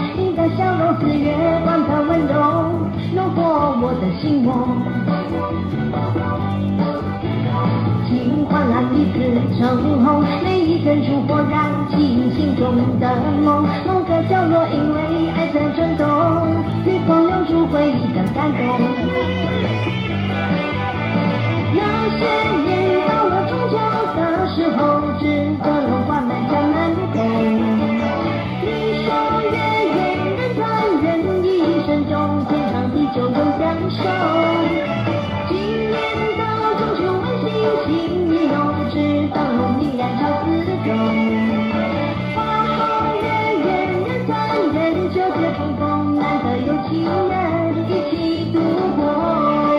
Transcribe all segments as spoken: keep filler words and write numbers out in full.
你的笑容似月光的温柔，弄破我的心窝。金黄蓝彼此橙红，每一根烛火燃起心中的梦。某个角落，因为爱在转动，雨风留住回忆的感动。那些年到了中秋的时候，值得龙花满家门口。你说月圆人团圆，一生中天长地久永相守。今年的中秋温馨情意浓，只灯笼依然照四周。花好月圆人团圆，久别重逢，难得有情人一起度过。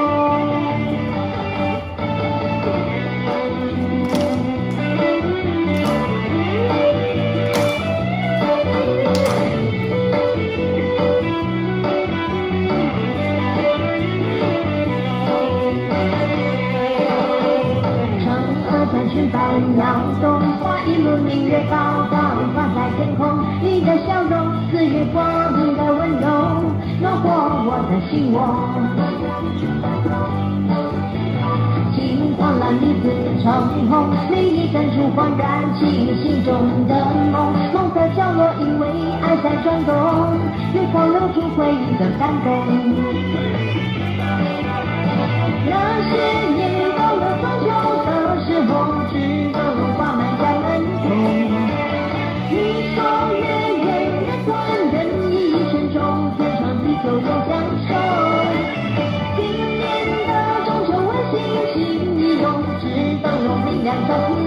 裙摆摇动，花一轮明月高高挂在天空。你的笑容似月光的温柔，暖和我的心窝。金黄蓝彼此橙红，每一根烛火燃起心中的梦。梦的角落，因为爱在转动，月光留住回忆的感动。那些年到了中秋的时候，值得龙花满家门口。你说月圆人团圆，一生中天长地久永相守。今年的中秋温馨情意浓，值得龙明亮照。